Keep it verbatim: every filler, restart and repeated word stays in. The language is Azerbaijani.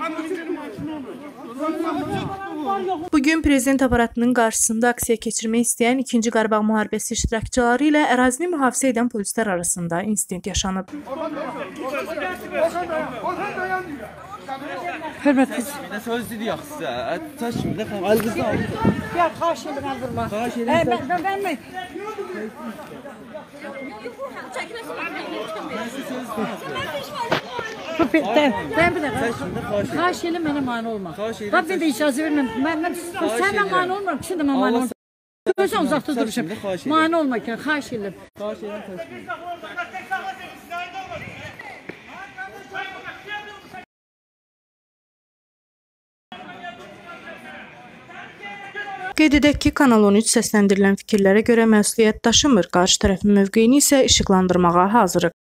Bugün prezident aparatının qarşısında aksiya keçirmək istəyən ikinci Qarabağ müharibəsi iştirakçıları ilə ərazini mühafizə edən polislər arasında insident yaşanıb. Hörmətli söz dedik sizə. Taş kimi də əlinizdə alın. Ya xahiş edirəm vurma. Xahiş edirəm. Mən mən mən Xahiş edirəm mənə mane olma. Rabbim də icazə verməm. Mən mən səndən mane olmuram, kişi də mane olmur. Gözün uzaqda duruşum. Mane olma ki, xahiş edirəm. Xahiş edirəm. Qeyd edək ki, Kanal on üç səsləndirilən fikirlərə görə məsuliyyət daşımır, qarşı tərəfin mövqeyini isə işıqlandırmağa hazırıq.